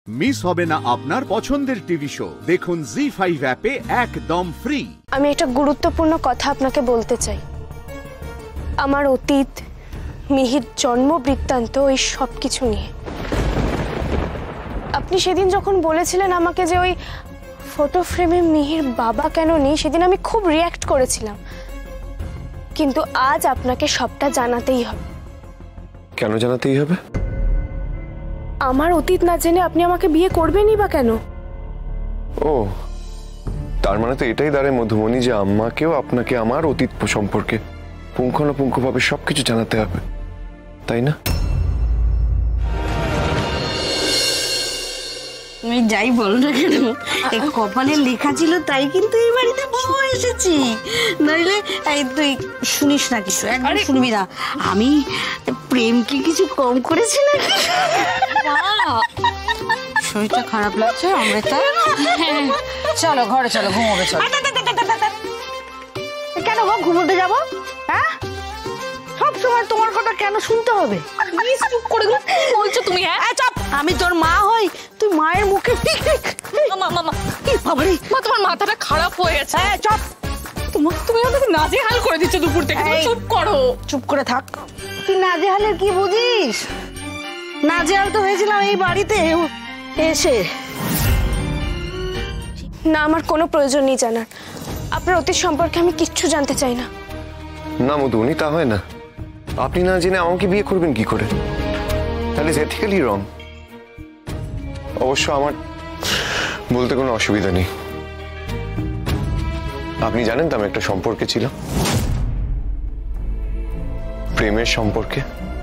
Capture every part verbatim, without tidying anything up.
Miss হবে না আপনার পছন্দের টিভি শো। দেখুন জি ফাইভ অ্যাপে একদম ফ্রি। আমি একটা গুরুত্বপূর্ণ কথা আপনাকে বলতে চাই। আমার অতীত, মিহির জন্ম বৃত্তান্ত, এই সব কিছু নিয়ে। আপনি সেদিন যখন বলেছিলেন আমাকে যে ওই ফটো ফ্রেমে মিহির বাবা কেন নেই, সেদিন আমি খুব রিয়্যাক্ট করেছিলাম, কিন্তু আজ আপনাকে সবটা জানাতেই হবে। কেন জানাতেই হবে? আমার অতীত না জেনে আপনি আমাকে বিয়ে করবেনই বা কেন? ও, তার মানে তো এটাই দাঁড়ায় মধুমণি যে আম্মাকেও আপনাকে আমার অতীত সম্পর্কে পুঙ্খানুপুঙ্খভাবে সবকিছু জানাতে হবে, তাই না? আমি যাই বল না কেন, এই কপালে লেখা ছিল তাই কিন্তু এই বাড়িতে বউ এসেছি, নইলে এই তুই শুনিস না কিছু, একদম শুনবি না। আমি প্রেম কি কিছু কম করেছি নাকি? শরীরটা খারাপ লাগছে অমৃতা, চলো ঘরে চলো, ঘুমোবে চলো। কেন গো ঘুমোতে যাবো? হ্যাঁ, সব সময় তোমার কথা কেন শুনতে হবে? চুপ করে বলছো তুমি? হ্যাঁ চাপ। আমি তোর মা হই, তুই মায়ের মুখে তোমার মাথাটা খারাপ হয়ে গেছে। হ্যাঁ চুপ। তোমার তুমি আমাকে নাজেহাল করে দিচ্ছ দুপুর থেকে। চুপ করো। চুপ করে থাক। তুই নাজেহালের কি বুঝিস? নাজেহাল তো হয়েছিলাম এই বাড়িতে এসে। না, আমার কোনো প্রয়োজন নেই জানার। আপনার অতীত সম্পর্কে আমি কিচ্ছু জানতে চাই না। না মধুমণি, তা হয় না। আপনি না জেনে আমাকে বিয়ে করবেন কি করে? তাহলে এথিক্যালি রং। অবশ্য আমার বলতে কোনো অসুবিধা নেই। আপনি জানেন তো আমি একটা সম্পর্কে ছিলাম, প্রেমের সম্পর্কে,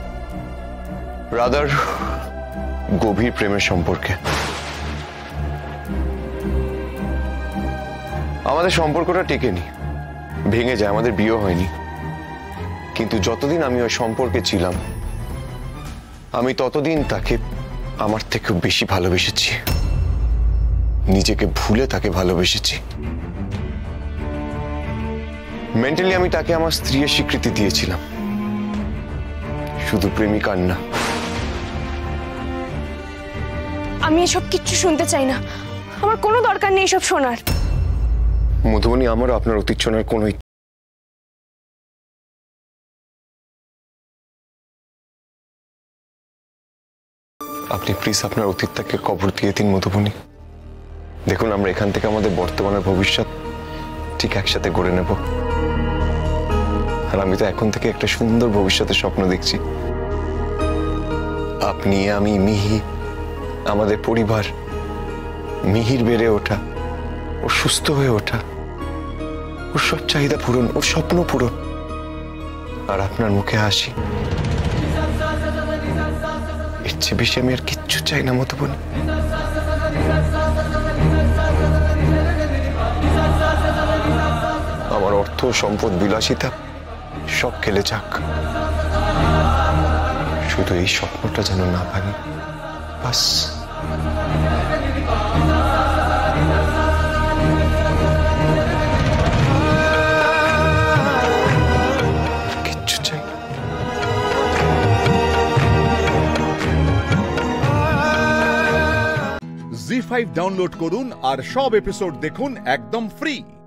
রাদার গভীর প্রেমের সম্পর্কে। আমাদের সম্পর্কটা টেকেনি, ভেঙে যায়, আমাদের বিয়ে হয়নি। কিন্তু যতদিন আমি ওই সম্পর্কে ছিলাম, আমি ততদিন তাকে আমার থেকে বেশি ভালোবেসেছি, নিজেকে ভুলে তাকে ভালোবেসেছি। মেন্টালি আমি তাকে আমার স্ত্রীর স্বীকৃতি দিয়েছিলাম, শুধু প্রেমিকার না। আমি এসব কিচ্ছু শুনতে চাই না, আমার কোনো দরকার নেই এসব শোনার। মধুবনী, আমারও আপনার অতীত শোনার কোনো ইচ্ছা। আপনি প্লিজ আপনার অতীতটাকে কবর দিয়ে দিন মধুবনী। দেখুন, আমরা এখান থেকে আমাদের বর্তমানের ভবিষ্যৎ ঠিক একসাথে গড়ে নেব। আর আমি তো এখন থেকে একটা সুন্দর ভবিষ্যতের স্বপ্ন দেখছি। আপনি, আমি, মিহি, আমাদের পরিবার, মিহির বেড়ে ওঠা, ওর সুস্থ হয়ে ওঠা, ওর সব চাহিদা পূরণ, ওর স্বপ্ন পূরণ, আর আপনার মুখে হাসি। এর চেয়ে বেশি আমি আর কিচ্ছু চাই না মধুবনী। আমার অর্থ, সম্পদ, বিলাসিতা সব খেলে যাক, শুধু এই স্বপ্নটা যেন না ভাঙে, বাস। কিচ্ছু চাই না। জি ফাইভ ডাউনলোড করুন আর সব এপিসোড দেখুন একদম ফ্রি।